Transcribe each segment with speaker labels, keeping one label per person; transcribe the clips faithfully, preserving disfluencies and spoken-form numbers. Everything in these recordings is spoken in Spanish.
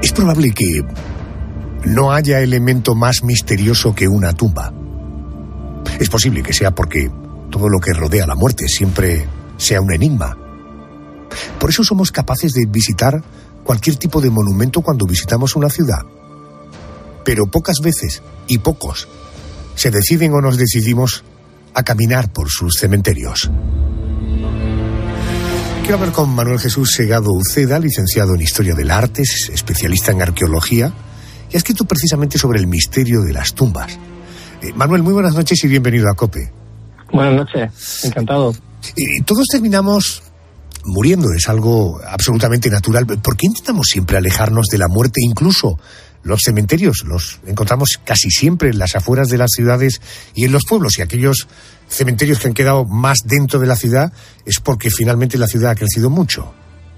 Speaker 1: Es probable que no haya elemento más misterioso que una tumba. Es posible que sea porque todo lo que rodea la muerte siempre sea un enigma. Por eso somos capaces de visitar cualquier tipo de monumento cuando visitamos una ciudad. Pero pocas veces, y pocos, se deciden o nos decidimos a caminar por sus cementerios. Quiero hablar con Manuel Jesús Segado Uceda, licenciado en Historia del Arte, especialista en arqueología, y ha escrito precisamente sobre el misterio de las tumbas. Eh, Manuel, muy buenas noches y bienvenido a COPE.
Speaker 2: Buenas noches, encantado.
Speaker 1: Eh, todos terminamos muriendo, es algo absolutamente natural. ¿Por qué intentamos siempre alejarnos de la muerte? Incluso los cementerios los encontramos casi siempre en las afueras de las ciudades y en los pueblos, y aquellos cementerios que han quedado más dentro de la ciudad es porque finalmente la ciudad ha crecido mucho.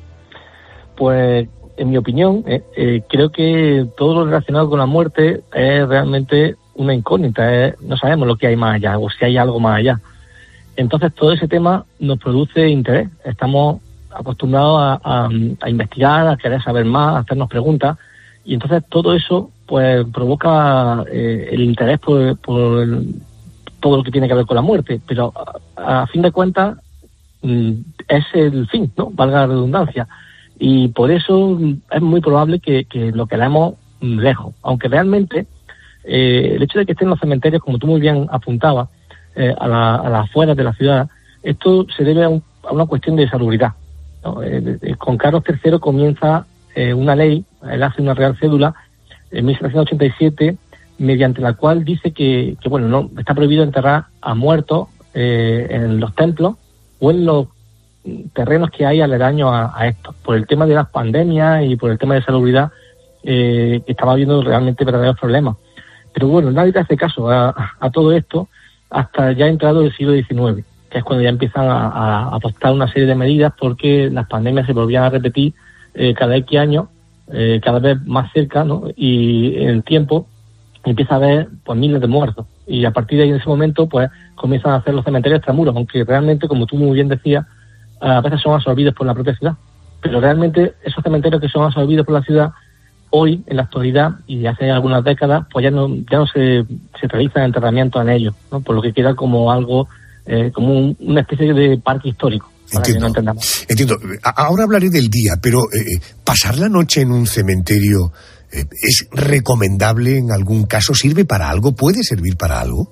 Speaker 2: Pues, en mi opinión, eh, eh, creo que todo lo relacionado con la muerte es realmente una incógnita. Eh, no sabemos lo que hay más allá o si hay algo más allá. Entonces, todo ese tema nos produce interés. Estamos acostumbrados a, a, a investigar, a querer saber más, a hacernos preguntas. Y entonces todo eso pues provoca eh, el interés por, por el, todo lo que tiene que ver con la muerte. Pero a, a fin de cuentas mm, es el fin, ¿no? Valga la redundancia. Y por eso es muy probable que, que lo queramos lejos. Aunque realmente eh, el hecho de que estén los cementerios, como tú muy bien apuntabas, eh, a, la, a las afueras de la ciudad, esto se debe a, un, a una cuestión de salubridad, ¿no? Eh, eh, con Carlos tercero comienza eh, una ley, él hace una real cédula en mil setecientos ochenta y siete, mediante la cual dice que, que bueno, no está prohibido enterrar a muertos eh, en los templos o en los terrenos que hay aledaños a, a esto, por el tema de las pandemias y por el tema de salubridad, eh, que estaba habiendo realmente verdaderos problemas. Pero bueno, nadie hace caso a, a todo esto hasta ya entrado el siglo diecinueve, que es cuando ya empiezan a, a adoptar una serie de medidas porque las pandemias se volvían a repetir eh, cada X años, eh, cada vez más cerca, ¿no? Y en el tiempo empieza a haber pues miles de muertos. Y a partir de ahí, en ese momento, pues comienzan a hacer los cementerios extramuros, aunque realmente, como tú muy bien decías, a veces son absorbidos por la propia ciudad. Pero realmente esos cementerios que son absorbidos por la ciudad, hoy, en la actualidad, y hace algunas décadas, pues ya no ya no se, se realizan enterramientos en ellos, ¿no? Por lo que queda como algo, eh, como un, una especie de parque histórico. Para entiendo, que no entendamos.
Speaker 1: Entiendo. Ahora hablaré del día, pero eh, pasar la noche en un cementerio eh, ¿es recomendable en algún caso? ¿Sirve para algo? ¿Puede servir para algo?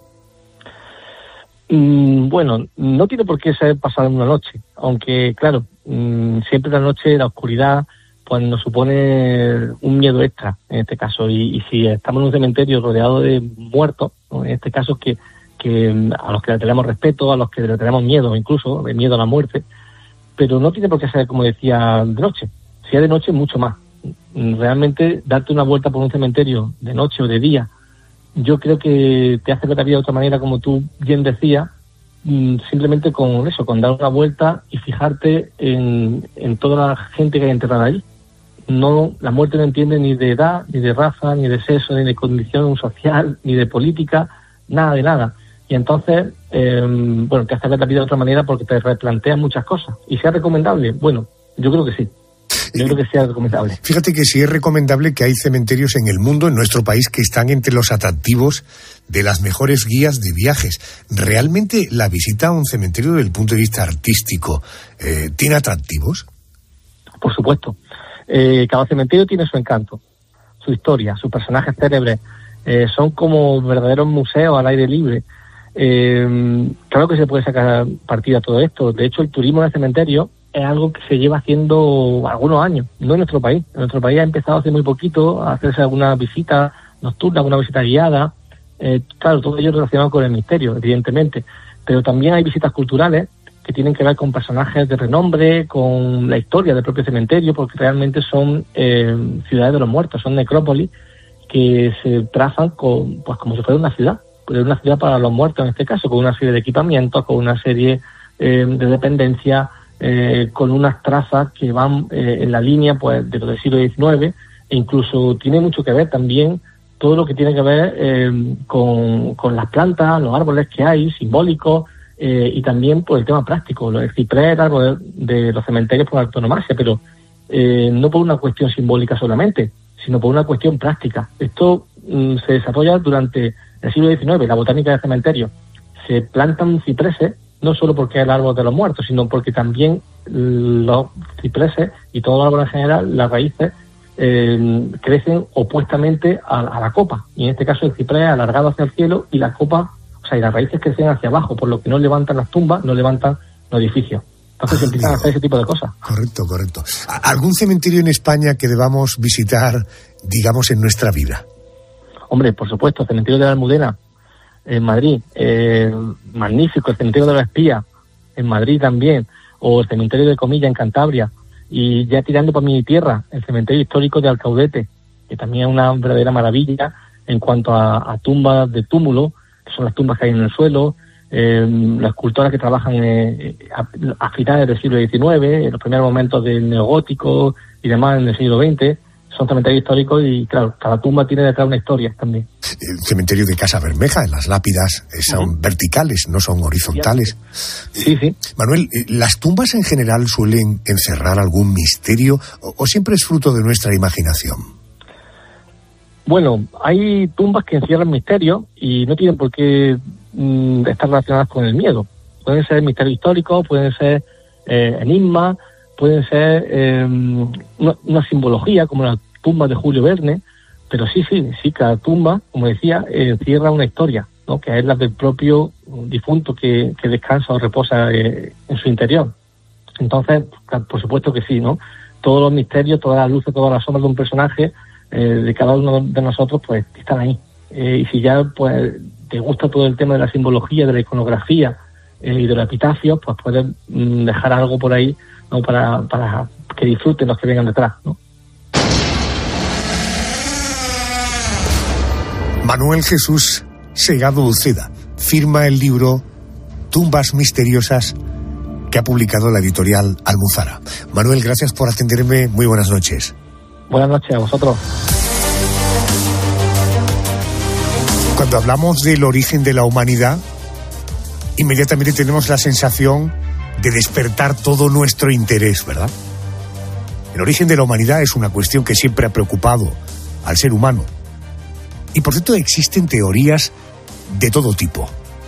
Speaker 2: Mm, bueno, no tiene por qué ser pasar una noche, aunque, claro, mm, siempre la noche, la oscuridad, pues nos supone un miedo extra en este caso. Y, y si estamos en un cementerio rodeado de muertos, ¿no? En este caso que, que a los que le tenemos respeto, a los que le tenemos miedo, incluso de miedo a la muerte, pero no tiene por qué ser, como decía, de noche. Si es de noche, mucho más. Realmente, darte una vuelta por un cementerio de noche o de día, yo creo que te hace ver la vida de otra manera, como tú bien decías, simplemente con eso, con dar una vuelta y fijarte en, en toda la gente que hay enterrada allí. No, la muerte no entiende ni de edad, ni de raza, ni de sexo, ni de condición social, ni de política, nada de nada. Y entonces, eh, bueno, te hace ver la vida de otra manera porque te replanteas muchas cosas. ¿Y sea recomendable? Bueno, yo creo que sí. Yo creo que sea recomendable.
Speaker 1: Fíjate que sí es recomendable, que hay cementerios en el mundo, en nuestro país, que están entre los atractivos de las mejores guías de viajes. ¿Realmente la visita a un cementerio desde el punto de vista artístico eh, tiene atractivos?
Speaker 2: Por supuesto. Eh, cada cementerio tiene su encanto, su historia, sus personajes célebres. Eh, son como verdaderos museos al aire libre. Eh, claro que se puede sacar partida a todo esto. De hecho, el turismo de cementerio es algo que se lleva haciendo algunos años, no en nuestro país. En nuestro país ha empezado hace muy poquito a hacerse alguna visita nocturna, alguna visita guiada. Eh, claro, todo ello relacionado con el misterio, evidentemente. Pero también hay visitas culturales que tienen que ver con personajes de renombre, con la historia del propio cementerio, porque realmente son eh, ciudades de los muertos, son necrópolis que se trazan con, pues como si fuera una ciudad, pero una ciudad para los muertos en este caso, con una serie de equipamientos, con una serie eh, de dependencias, eh, con unas trazas que van eh, en la línea pues de lo del siglo diecinueve, e incluso tiene mucho que ver también todo lo que tiene que ver eh, con, con las plantas, los árboles que hay, simbólicos, eh, y también por el tema práctico, el ciprés, el árbol de los cementerios por antonomasia, pero eh, no por una cuestión simbólica solamente, sino por una cuestión práctica. Esto mm, se desarrolla durante el siglo diecinueve, la botánica del cementerio. Se plantan cipreses, no solo porque es el árbol de los muertos, sino porque también los cipreses y todo el árbol en general, las raíces, eh, crecen opuestamente a, a la copa. Y en este caso el ciprés alargado hacia el cielo y la copa, o sea, y las raíces crecen hacia abajo, por lo que no levantan las tumbas, no levantan los edificios. Entonces se empiezan a hacer ese tipo de cosas.
Speaker 1: Correcto, correcto. ¿Algún cementerio en España que debamos visitar, digamos, en nuestra vida?
Speaker 2: Hombre, por supuesto, el cementerio de la Almudena, en Madrid, eh, magnífico, el cementerio de la Espía, en Madrid también, o el cementerio de Comilla, en Cantabria, y ya tirando por mi tierra, el cementerio histórico de Alcaudete, que también es una verdadera maravilla en cuanto a, a tumbas de túmulo, que son las tumbas que hay en el suelo, eh, las escultoras que trabajan eh, a, a finales del siglo diecinueve, en los primeros momentos del neogótico y demás en el siglo veinte, son cementerios históricos y, claro, cada tumba tiene detrás una historia también.
Speaker 1: El cementerio de Casa Bermeja, las lápidas son uh-huh. verticales, no son horizontales.
Speaker 2: Sí, sí.
Speaker 1: Manuel, ¿las tumbas en general suelen encerrar algún misterio o, o siempre es fruto de nuestra imaginación?
Speaker 2: Bueno, hay tumbas que encierran misterios y no tienen por qué mm, estar relacionadas con el miedo. Pueden ser misterios históricos, pueden ser eh, enigmas, pueden ser eh, una, una simbología, como la tumba de Julio Verne, pero sí, sí, sí, cada tumba, como decía, eh, encierra una historia, ¿no? Que es la del propio difunto que, que descansa o reposa eh, en su interior. Entonces, por supuesto que sí, ¿no? Todos los misterios, todas las luces, todas las sombras de un personaje, eh, de cada uno de nosotros, pues están ahí. Eh, y si ya, pues, te gusta todo el tema de la simbología, de la iconografía eh, y de los epitafios, pues puedes mm, dejar algo por ahí, ¿no? Para, para que disfruten los que vengan detrás, ¿no?
Speaker 1: Manuel Jesús Segado Uceda firma el libro Tumbas Misteriosas que ha publicado la editorial Almuzara. Manuel, gracias por atenderme. Muy buenas noches.
Speaker 2: Buenas noches a vosotros.
Speaker 1: Cuando hablamos del origen de la humanidad, inmediatamente tenemos la sensación de despertar todo nuestro interés, ¿verdad? El origen de la humanidad es una cuestión que siempre ha preocupado al ser humano. Y por cierto, existen teorías de todo tipo.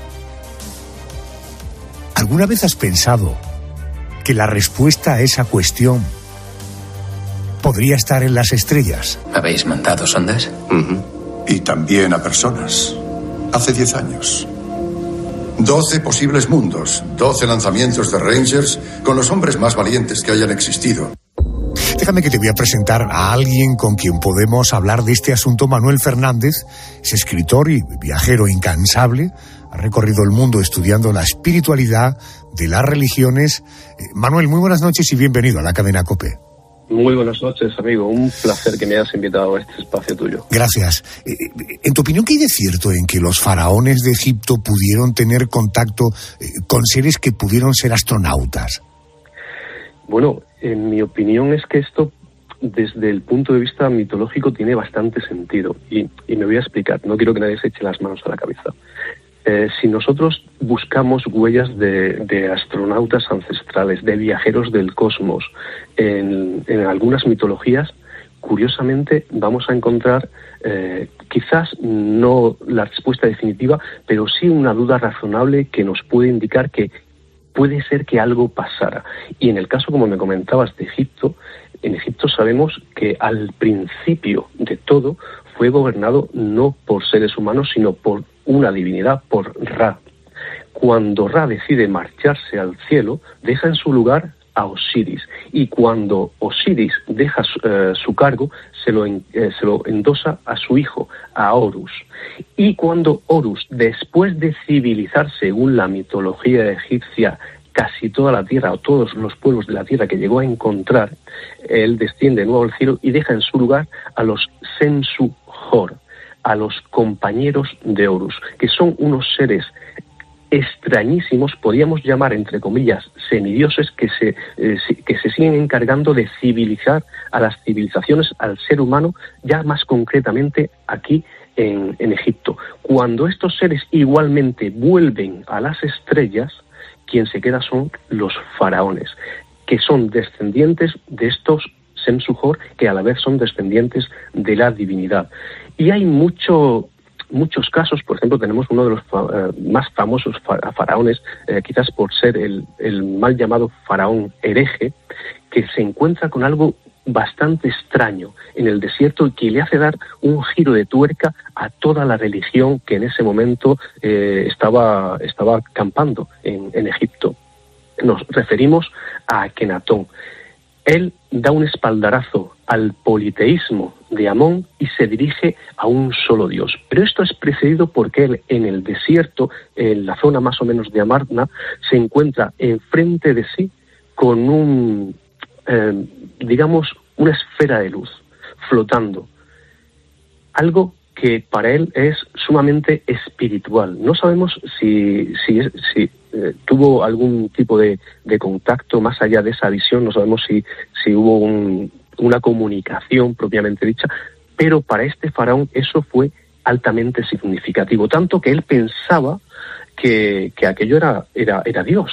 Speaker 1: ¿Alguna vez has pensado que la respuesta a esa cuestión podría estar en las estrellas?
Speaker 3: ¿Habéis mandado sondas?
Speaker 4: Uh-huh. Y también a personas. Hace diez años. Doce posibles mundos, doce lanzamientos de Rangers con los hombres más valientes que hayan existido.
Speaker 1: Déjame que te voy a presentar a alguien con quien podemos hablar de este asunto. Manuel Fernández es escritor y viajero incansable. Ha recorrido el mundo estudiando la espiritualidad de las religiones. Eh, Manuel, muy buenas noches y bienvenido a la cadena COPE.
Speaker 5: Muy buenas noches, amigo. Un placer que me hayas invitado a este espacio tuyo.
Speaker 1: Gracias. Eh, en tu opinión, ¿qué hay de cierto en que los faraones de Egipto pudieron tener contacto eh, con seres que pudieron ser astronautas?
Speaker 5: Bueno, en mi opinión es que esto, desde el punto de vista mitológico, tiene bastante sentido. Y, y me voy a explicar. No quiero que nadie se eche las manos a la cabeza. Eh, si nosotros buscamos huellas de, de astronautas ancestrales, de viajeros del cosmos, en, en algunas mitologías, curiosamente vamos a encontrar eh, quizás no la respuesta definitiva, pero sí una duda razonable que nos puede indicar que puede ser que algo pasara. Y en el caso, como me comentabas, de Egipto, en Egipto sabemos que al principio de todo fue gobernado no por seres humanos, sino por una divinidad, por Ra. Cuando Ra decide marcharse al cielo, deja en su lugar a Osiris. Y cuando Osiris deja su, eh, su cargo, se lo, en, eh, se lo endosa a su hijo, a Horus. Y cuando Horus, después de civilizar, según la mitología egipcia, casi toda la tierra, o todos los pueblos de la tierra que llegó a encontrar, él desciende de nuevo al cielo y deja en su lugar a los Sensu-Hor, a los compañeros de Horus, que son unos seres extrañísimos, podríamos llamar entre comillas semidioses, que se, eh, que se siguen encargando de civilizar a las civilizaciones, al ser humano, ya más concretamente aquí en, en Egipto. Cuando estos seres igualmente vuelven a las estrellas, quien se queda son los faraones, que son descendientes de estos Sem-Suhor, que a la vez son descendientes de la divinidad. Y hay mucho... muchos casos, por ejemplo, tenemos uno de los uh, más famosos faraones, eh, quizás por ser el, el mal llamado faraón hereje, que se encuentra con algo bastante extraño en el desierto y que le hace dar un giro de tuerca a toda la religión que en ese momento eh, estaba, estaba campando en, en Egipto. Nos referimos a Akenatón. Él da un espaldarazo al politeísmo de Amón y se dirige a un solo Dios. Pero esto es precedido porque él, en el desierto, en la zona más o menos de Amarna, se encuentra enfrente de sí con un, eh, digamos, una esfera de luz flotando. Algo que para él es sumamente espiritual. No sabemos si, si, si eh, tuvo algún tipo de, de contacto más allá de esa visión, no sabemos si, si hubo un, una comunicación propiamente dicha, pero para este faraón eso fue altamente significativo, tanto que él pensaba que, que aquello era, era, era Dios,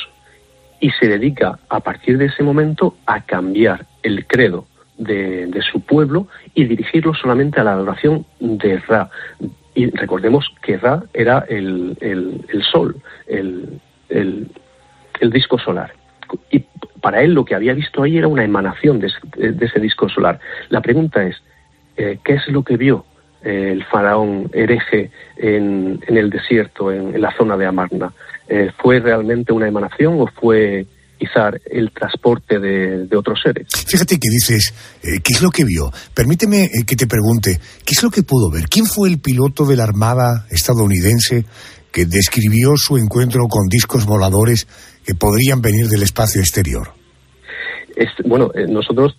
Speaker 5: y se dedica a partir de ese momento a cambiar el credo De, de su pueblo y dirigirlo solamente a la adoración de Ra. Y recordemos que Ra era el, el, el sol, el, el, el disco solar. Y para él lo que había visto ahí era una emanación de, de ese disco solar. La pregunta es, eh, ¿qué es lo que vio eh, el faraón hereje en, en el desierto, en, en la zona de Amarna? Eh, ¿Fue realmente una emanación o fue quizá el transporte de, de otros seres?
Speaker 1: Fíjate que dices, eh, ¿qué es lo que vio? Permíteme eh, que te pregunte, ¿qué es lo que pudo ver? ¿Quién fue el piloto de la Armada estadounidense que describió su encuentro con discos voladores que podrían venir del espacio exterior?
Speaker 5: Es, bueno, eh, nosotros,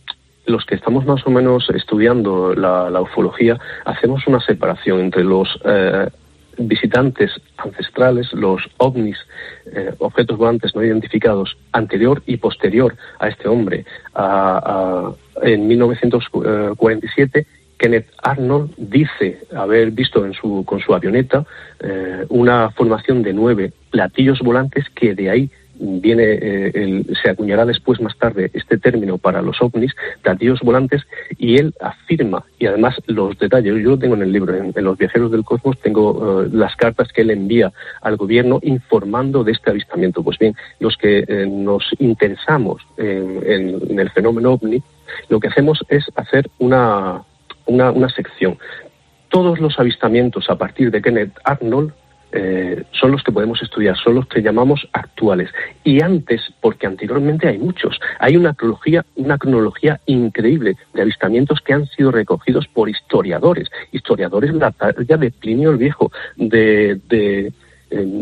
Speaker 5: los que estamos más o menos estudiando la, la ufología, hacemos una separación entre los eh, visitantes ancestrales, los ovnis, eh, objetos volantes no identificados, anterior y posterior a este hombre. A, a, en mil novecientos cuarenta y siete, Kenneth Arnold dice haber visto en su, con su avioneta eh, una formación de nueve platillos volantes, que de ahí viene, eh, el, se acuñará después, más tarde, este término para los ovnis, platillos volantes, y él afirma, y además los detalles, yo lo tengo en el libro, en, en Los Viajeros del Cosmos, tengo uh, las cartas que él envía al gobierno informando de este avistamiento. Pues bien, los que eh, nos interesamos en, en, en el fenómeno ovni, lo que hacemos es hacer una, una, una sección. Todos los avistamientos a partir de Kenneth Arnold Eh, son los que podemos estudiar, son los que llamamos actuales. Y antes, porque anteriormente hay muchos, hay una cronología, una cronología increíble de avistamientos que han sido recogidos por historiadores, historiadores de la talla de Plinio el Viejo, de, de eh,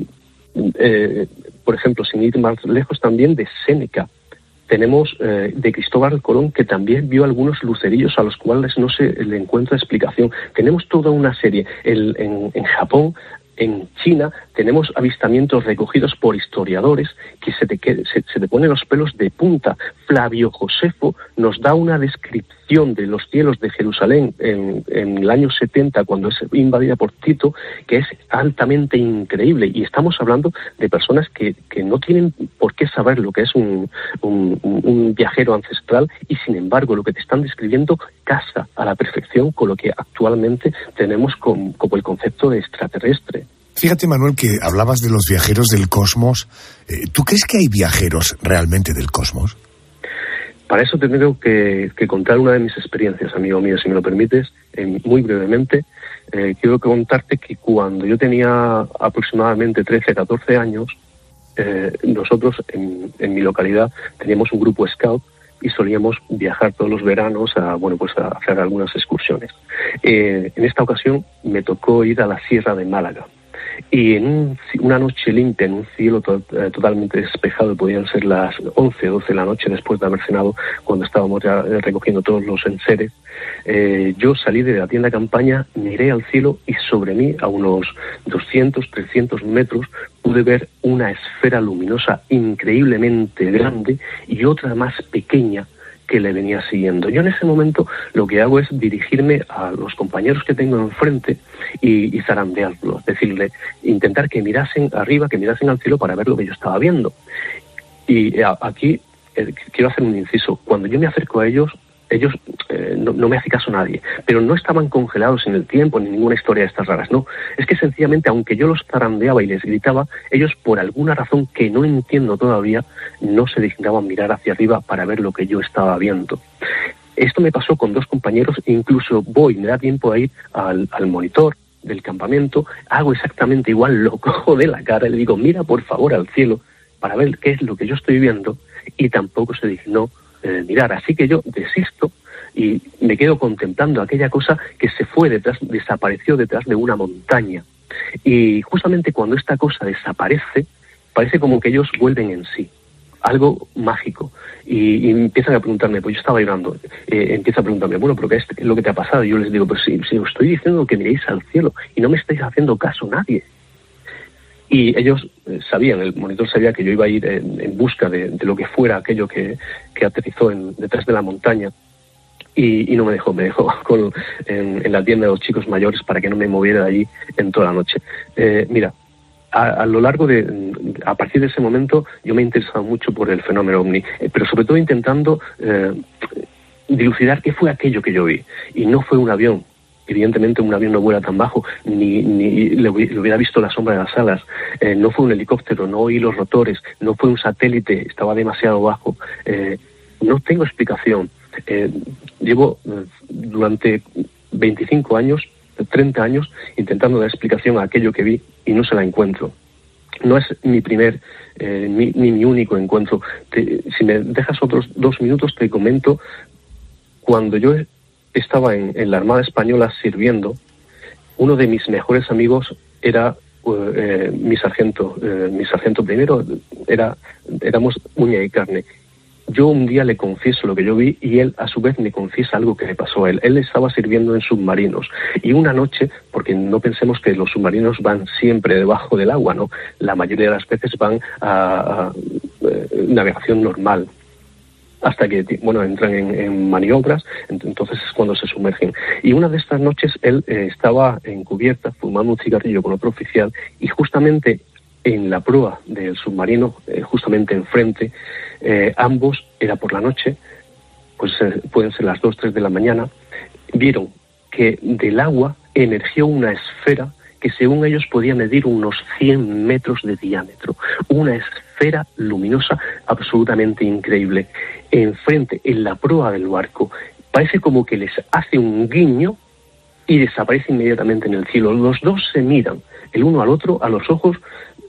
Speaker 5: eh, por ejemplo, sin ir más lejos, también de Séneca. Tenemos eh, de Cristóbal Colón, que también vio algunos lucerillos a los cuales no se le encuentra explicación. Tenemos toda una serie. El, en, en Japón, en China, tenemos avistamientos recogidos por historiadores que se te, que, se, se te ponen los pelos de punta. Flavio Josefo nos da una descripción de los cielos de Jerusalén en, en el año setenta, cuando es invadida por Tito, que es altamente increíble. Y estamos hablando de personas que, que no tienen por qué saber lo que es un, un, un viajero ancestral, y sin embargo lo que te están describiendo casa a la perfección con lo que actualmente tenemos con, como el concepto de extraterrestre.
Speaker 1: Fíjate, Manuel, que hablabas de los viajeros del cosmos. ¿Tú crees que hay viajeros realmente del cosmos?
Speaker 5: Para eso te tengo que, que contar una de mis experiencias, amigo mío, si me lo permites, eh, muy brevemente. Eh, quiero contarte que cuando yo tenía aproximadamente trece, catorce años, eh, nosotros en, en mi localidad teníamos un grupo scout y solíamos viajar todos los veranos a, bueno, pues a hacer algunas excursiones. Eh, en esta ocasión me tocó ir a la Sierra de Málaga. Y en un, una noche limpia, en un cielo to, eh, totalmente despejado, podían ser las once, doce de la noche después de haber cenado, cuando estábamos ya recogiendo todos los enseres, eh, yo salí de la tienda de campaña, miré al cielo y sobre mí, a unos doscientos, trescientos metros, pude ver una esfera luminosa increíblemente grande y otra más pequeña que le venía siguiendo. Yo en ese momento lo que hago es dirigirme a los compañeros que tengo enfrente y, y zarandearlos, decirle, intentar que mirasen arriba, que mirasen al cielo para ver lo que yo estaba viendo. Y a, aquí eh, quiero hacer un inciso. Cuando yo me acerco a ellos, ellos, eh, no, no me hace caso nadie, pero no estaban congelados en el tiempo ni ninguna historia de estas raras, no, es que sencillamente, aunque yo los zarandeaba y les gritaba, ellos por alguna razón que no entiendo todavía, no se dignaban mirar hacia arriba para ver lo que yo estaba viendo. Esto me pasó con dos compañeros, incluso voy, me da tiempo a ir al, al monitor del campamento, hago exactamente igual, lo cojo de la cara y le digo, mira por favor al cielo para ver qué es lo que yo estoy viendo, y tampoco se dignó eh, mirar. Así que yo desisto y me quedo contemplando aquella cosa que se fue detrás, desapareció detrás de una montaña. Y justamente cuando esta cosa desaparece, parece como que ellos vuelven en sí. Algo mágico. Y, y empiezan a preguntarme, pues yo estaba llorando, eh, empieza a preguntarme, bueno, pero ¿qué es lo que te ha pasado? Y yo les digo, pues si, si os estoy diciendo que miréis al cielo y no me estáis haciendo caso nadie. Y ellos eh, sabían, el monitor sabía que yo iba a ir en, en busca de, de lo que fuera aquello que, que aterrizó en, detrás de la montaña. Y, y no me dejó, me dejó con, en, en la tienda de los chicos mayores para que no me moviera de allí en toda la noche. Eh, mira, A, a lo largo de, a partir de ese momento, yo me he interesado mucho por el fenómeno ovni, eh, pero sobre todo intentando eh, dilucidar qué fue aquello que yo vi. Y no fue un avión. Evidentemente un avión no vuela tan bajo, ni, ni le, le hubiera visto la sombra de las alas. Eh, no fue un helicóptero, no oí los rotores, no fue un satélite, estaba demasiado bajo. Eh, no tengo explicación. Eh, llevo eh, durante veinticinco años, treinta años, intentando dar explicación a aquello que vi y no se la encuentro. No es mi primer eh, ni, ni mi único encuentro. Te, si me dejas otros dos minutos te comento, cuando yo estaba en, en la Armada Española sirviendo, uno de mis mejores amigos era eh, mi sargento, eh, mi sargento primero, era, éramos uña y carne. Yo un día le confieso lo que yo vi y él a su vez me confiesa algo que le pasó a él. Él estaba sirviendo en submarinos y una noche, porque no pensemos que los submarinos van siempre debajo del agua, ¿no? La mayoría de las veces van a, a, a navegación normal, hasta que, bueno, entran en, en maniobras, entonces es cuando se sumergen. Y una de estas noches él eh, estaba en cubierta fumando un cigarrillo con otro oficial y justamente en la proa del submarino, eh, justamente enfrente, eh, ambos, era por la noche, pues eh, pueden ser las dos, tres de la mañana, vieron que del agua emergió una esfera que según ellos podía medir unos cien metros de diámetro. Una esfera luminosa absolutamente increíble. Enfrente, en la proa del barco, parece como que les hace un guiño y desaparece inmediatamente en el cielo. Los dos se miran, el uno al otro, a los ojos,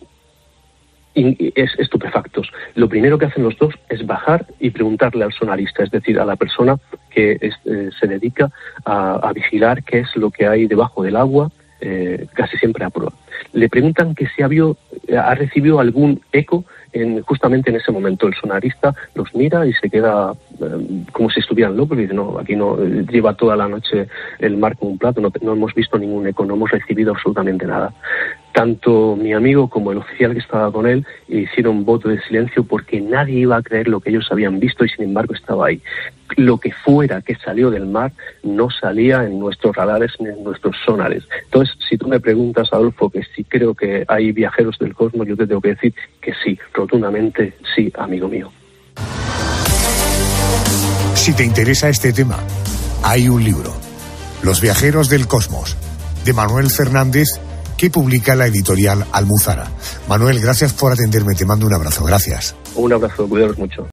Speaker 5: y es estupefactos. Lo primero que hacen los dos es bajar y preguntarle al sonarista, es decir, a la persona que es, eh, se dedica a, a vigilar qué es lo que hay debajo del agua, eh, casi siempre a proa. Le preguntan que si ha, vio, ha recibido algún eco en, justamente en ese momento. El sonarista los mira y se queda eh, como si estuvieran locos y dice, no, aquí no, eh, lleva toda la noche el mar con un plato, no, no hemos visto ningún eco, no hemos recibido absolutamente nada. Tanto mi amigo como el oficial que estaba con él hicieron voto de silencio porque nadie iba a creer lo que ellos habían visto y sin embargo estaba ahí. Lo que fuera que salió del mar no salía en nuestros radares ni en nuestros sonares. Entonces, si tú me preguntas, Adolfo, que si creo que hay viajeros del cosmos, yo te tengo que decir que sí, rotundamente sí, amigo mío.
Speaker 1: Si te interesa este tema, hay un libro, Los viajeros del cosmos, de Manuel Fernández, que publica la editorial Almuzara. Manuel, gracias por atenderme, te mando un abrazo, gracias.
Speaker 5: Un abrazo, cuidaros mucho.